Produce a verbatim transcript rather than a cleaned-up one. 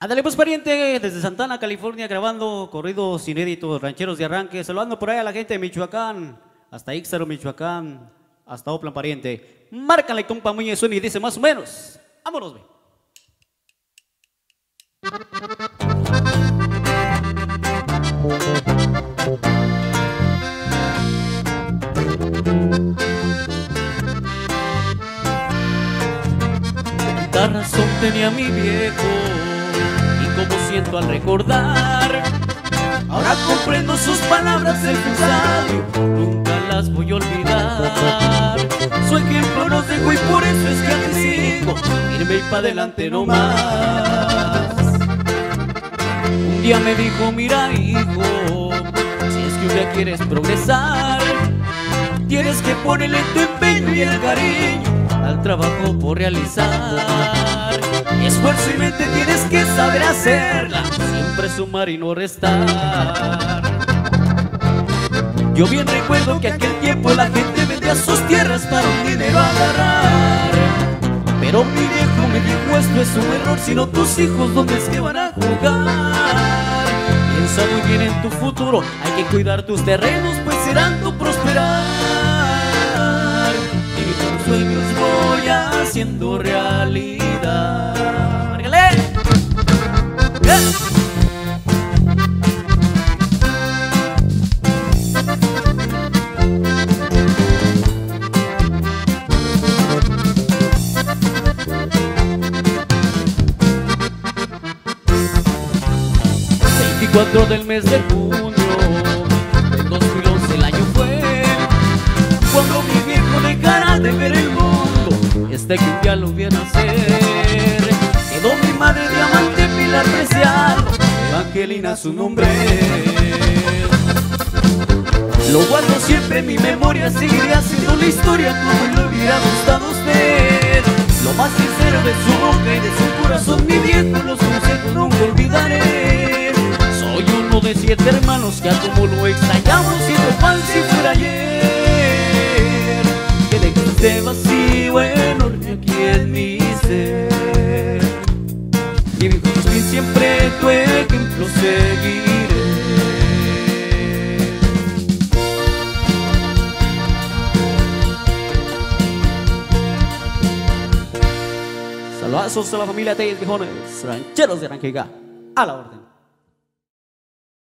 Ándale pues pariente, desde Santana, California, grabando corridos inéditos, rancheros de arranque, saludando por ahí a la gente de Michoacán, hasta Ixtaro, Michoacán, hasta Oplan pariente. Márcale compa Muñez y dice más o menos, vámonos ve. Qué razón tenía mi viejo y cómo siento al recordar. Ahora comprendo sus palabras del sabio, nunca las voy a olvidar. Su ejemplo nos dejó y por eso es que te sigo, firme y pa' adelante no más. Un día me dijo, mira hijo, si es que un día quieres progresar, tienes que ponerle tu empeño y el cariño al trabajo por realizar. Esfuerzo y mente tienes que saber hacerla, siempre sumar y no restar. Yo bien recuerdo que aquel tiempo la gente vendía sus tierras para un dinero agarrar. Pero mi viejo me dijo, esto es un error, sino tus hijos ¿dónde es que van a jugar? Piensa muy bien en tu futuro, hay que cuidar tus terrenos, pues serán tu prosperar. Y tus sueños voy haciendo realidad. veinticuatro del mes de junio del dos mil once el año fue cuando mi viejo dejara de ver el mundo, este que un día lo viera nacer. Quedó mi madre diamante Pilar Preciado, Evangelina su nombre. Lo guardo siempre en mi memoria, seguiré haciendo la historia como le hubiera gustado a usted. Lo más sincero de su boca y de su corazón, mi viejo, los consejos nunca olvidaré. Soy uno de siete hermanos que a como lo extrañamos siendo pan si fuera ayer. Que de este vacío enorme aquí en mi ser. Mi viejo Crispín, siempre tu ejemplo seguiré. Saludazos a la familia Telles Viejones, rancheros de Aranquiga, a la orden.